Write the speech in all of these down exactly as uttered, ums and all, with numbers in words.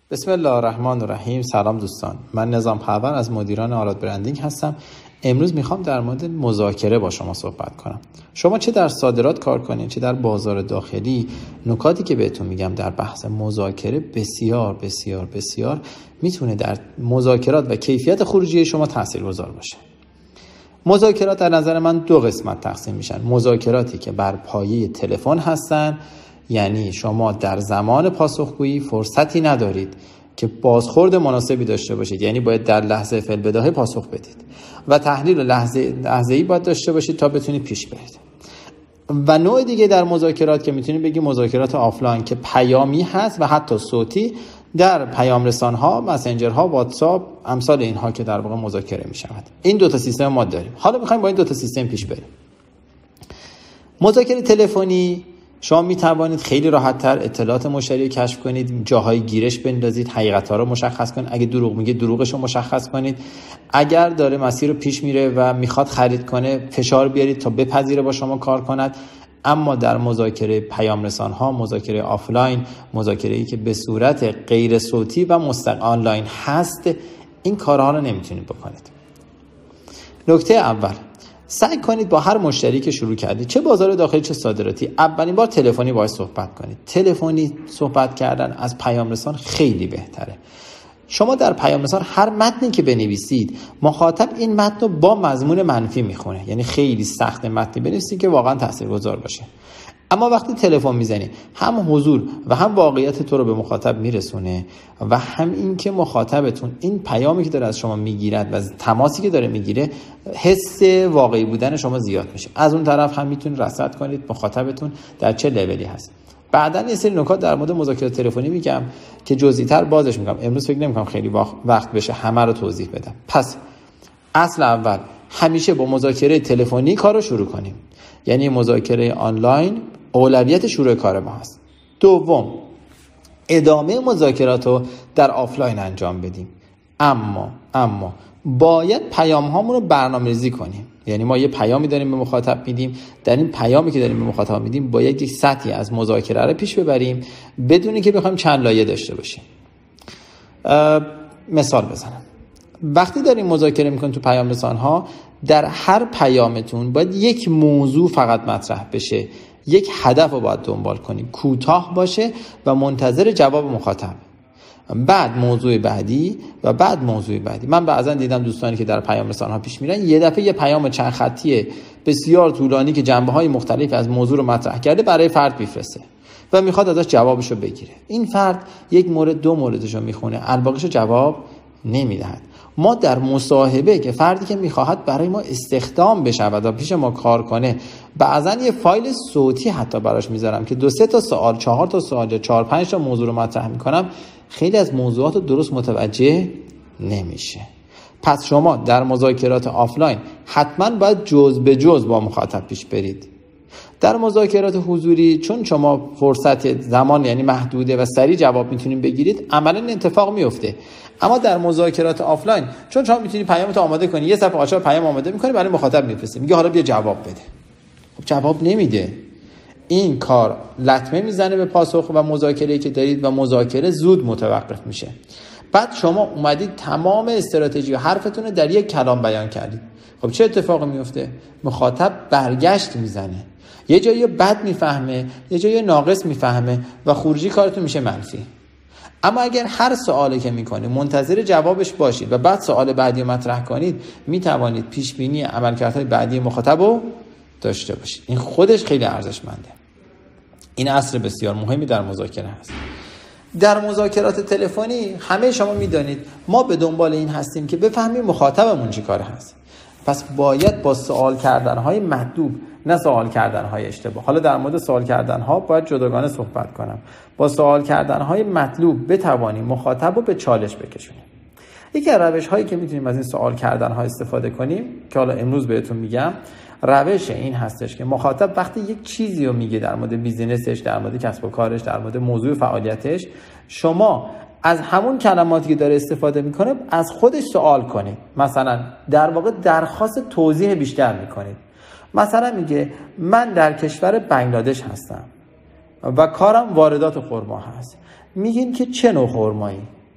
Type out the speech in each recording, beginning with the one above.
بسم الله الرحمن الرحیم. سلام دوستان، من نظام پرور از مدیران آراد برندینگ هستم. امروز میخوام در مورد مذاکره با شما صحبت کنم. شما چه در صادرات کار کنید چه در بازار داخلی، نکاتی که بهتون میگم در بحث مذاکره بسیار بسیار بسیار میتونه در مذاکرات و کیفیت خروجی شما تاثیرگذار باشه. مذاکرات در نظر من دو قسمت تقسیم میشن. مذاکراتی که بر پایه تلفن هستن، یعنی شما در زمان پاسخگویی فرصتی ندارید که بازخورد مناسبی داشته باشید، یعنی باید در لحظه فعل بداهه پاسخ بدید و تحلیل لحظه لحظه‌ای باید داشته باشید تا بتونید پیش برید. و نوع دیگه در مذاکرات که میتونید بگید مذاکرات آفلاین که پیامی هست و حتی صوتی در پیام رسان‌ها، مسنجرها، واتساپ، امثال اینها که در واقع مذاکره میشود. این دو تا سیستم ما داریم. حالا می‌خوایم با این دو تا سیستم پیش بریم. مذاکره تلفنی شما می توانید خیلی راحت‌تر اطلاعات مشتری رو کشف کنید، جاهای گیرش بندازید، حقیقت‌ها رو مشخص کنید. اگه دروغ میگه دروغش رو مشخص کنید. اگر داره مسیر رو پیش میره و میخواد خرید کنه فشار بیارید تا بپذیره با شما کار کند. اما در مذاکره پیام رسان‌ها، مذاکره آفلاین، مذاکره‌ای که به صورت غیر صوتی و مستقیم آنلاین هست، این کارها رو نمیتونید بکنید. نکته اول، سعی کنید با هر مشتری که شروع کردید، چه بازار داخلی چه صادراتی، اولین بار تلفنی باهاش صحبت کنید. تلفنی صحبت کردن از پیام رسان خیلی بهتره. شما در پیام رسان هر متنی که بنویسید، مخاطب این متن رو با مضمون منفی میخونه، یعنی خیلی سخت متنی بنویسید که واقعا تاثیرگذار باشه. اما وقتی تلفن میزنی، هم حضور و هم واقعیت تو رو به مخاطب میرسونه و هم این که مخاطبتون این پیامی که داره از شما میگیرد و تماسی که داره میگیره، حس واقعی بودن شما زیاد میشه. از اون طرف هم میتونید رصد کنید مخاطبتون در چه لولی هست. بعداً یه سری نکات در مورد مذاکره تلفنی میگم که جزئی‌تر بازش میگم. امروز فکر نمی‌کنم خیلی وقت بشه همه رو توضیح بدم. پس اصل اول، همیشه با مذاکره تلفنی کارو شروع کنیم. یعنی مذاکره آنلاین اولویت شروع کار ما هست. دوم، ادامه مذاکرات رو در آفلاین انجام بدیم. اما اما باید پیام هامون رو برنامه‌ریزی کنیم. یعنی ما یه پیامی داریم به مخاطب میدیم، در این پیامی که داریم به مخاطب میدیم باید یک سطحی از مذاکره رو پیش ببریم بدون اینکه بخوایم چند لایه داشته باشیم. مثال بزنم. وقتی داریم مذاکره میکنیم تو پیام رسان‌ها، در هر پیامتون باید یک موضوع فقط مطرح بشه، یک هدف رو باید دنبال کنیم، کوتاه باشه و منتظر جواب مخاطب. بعد موضوع بعدی و بعد موضوع بعدی. من بعضا دیدم دوستانی که در پیام رسان‌ها پیش میرن، یه دفعه یه پیام چند خطی بسیار طولانی که جنبه‌های مختلف از موضوع رو مطرح کرده برای فرد میفرسته و میخواد ازش جوابشو بگیره. این فرد یک مورد دو موردشو میخونه، الباقیشو جواب نمیدهد. ما در مصاحبه که فردی که میخواهد برای ما استخدام بشود و پیش ما کار کنه، بعضا یه فایل صوتی حتی براش میذارم که دو سه تا سوال، چهار تا سوال، چهار پنج تا موضوع رو مطرح میکنم. خیلی از موضوعات رو درست متوجه نمیشه. پس شما در مذاکرات آفلاین حتما باید جز به جز با مخاطب پیش برید. در مذاکرات حضوری چون شما فرصت زمان یعنی محدوده و سریع جواب میتونید بگیرید، عملا اتفاق میفته. اما در مذاکرات آفلاین چون شما میتونید پیامتو آماده کنی، یه صفحه آچار پیام آماده میکنی برای مخاطب میفرستی، میگه حالا بیا جواب بده. خب جواب نمیده. این کار لطمه میزنه به پاسخ و مذاکره‌ای که دارید و مذاکره زود متوقف میشه. بعد شما اومدید تمام استراتژی و حرفتون رو در یک کلام بیان کردید. خب چه اتفاقی میفته؟ مخاطب برگشت میزنه، یه جایی بد میفهمه، یه جایی ناقص میفهمه و خروجی کارتون میشه منفی. اما اگر هر سوالی که میکنید منتظر جوابش باشید و بعد سوال بعدی رو مطرح کنید، میتوانید پیش بینی عملکردهای بعدی مخاطب رو داشته باشید. این خودش خیلی ارزشمنده. این اصل بسیار مهمی در مذاکره هست. در مذاکرات تلفنی همه شما میدانید ما به دنبال این هستیم که بفهمیم مخاطبمون چی کاره هست. پس باید با سوال کردنهای مطلوب، نه سوال کردنهای اشتباه. حالا در مورد سوال کردنها باید جداگانه صحبت کنم. با سوال کردنهای مطلوب بتوانیم مخاطب رو به چالش بکشونیم. یکی از روش‌هایی که میتونیم از این سوال کردنها استفاده کنیم که حالا امروز بهتون میگم، روش این هستش که مخاطب وقتی یک چیزی رو میگه در مورد بیزینسش، در مورد کسب و کارش، در مورد موضوع فعالیتش، شما از همون کلماتی که داره استفاده میکنه از خودش سوال کنید. مثلا در واقع درخواست توضیح بیشتر میکنید. مثلا میگه من در کشور بنگلادش هستم و کارم واردات خرما هست. میگین که چه نوع خرمایی؟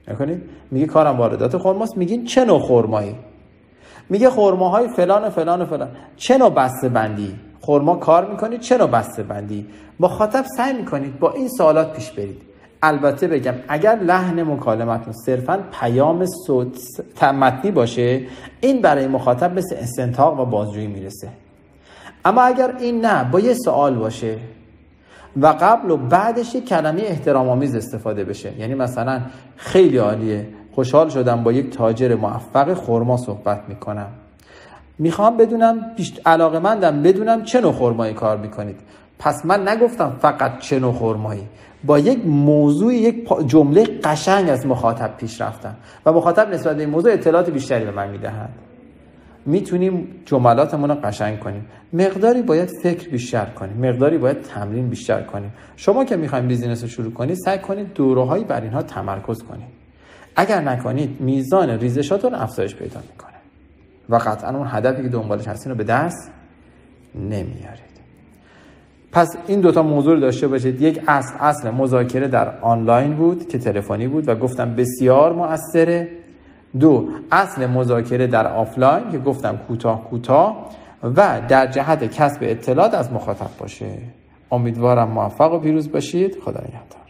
نکنید میگه کارم واردات خرماست، میگین چه نوع خرمایی؟ میگه خرماهای فلان و فلان و فلان. چه نوع بسته بندی خرما کار میکنید؟ چه نوع بسته بندی؟ مخاطب سعی میکنید با این سوالات پیش برید. البته بگم اگر لحن مکالمتون صرفاً پیام صوت متنی باشه، این برای مخاطب مثل استنطاق و بازجویی میرسه. اما اگر این نه، با یه سوال باشه و قبل و بعدش یک کلمه احترام آمیز استفاده بشه، یعنی مثلا خیلی عالیه، خوشحال شدم با یک تاجر موفق خرما صحبت میکنم، میخوام بدونم علاقه‌مندم بدونم چه نوع خرمایی کار میکنید. پس من نگفتم فقط چه نوع خرمایی، با یک موضوع، یک جمله قشنگ از مخاطب پیش رفتم و مخاطب نسبت به این موضوع اطلاعات بیشتری به من میدهد. میتونیم جملاتمون رو قشنگ کنیم. مقداری باید فکر بیشتر کنیم، مقداری باید تمرین بیشتر کنیم. شما که میخوایم بیزینس رو شروع کنید، سعی کنید دوره‌هایی بر اینها تمرکز کنید. اگر نکنید میزان ریزشاتون افزایش پیدا میکنه و قطعا اون هدفی که دنبالش هستین رو به دست نمیارید. پس این دوتا موضوع رو داشته باشید. یک اصل اصل مذاکره در آنلاین بود که تلفنی بود و گفتم بسیار مؤثره. دو اصل مذاکره در آفلاین که گفتم کوتاه کوتاه و در جهت کسب اطلاعات از مخاطب باشه. امیدوارم موفق و پیروز باشید. خدا نگهدار.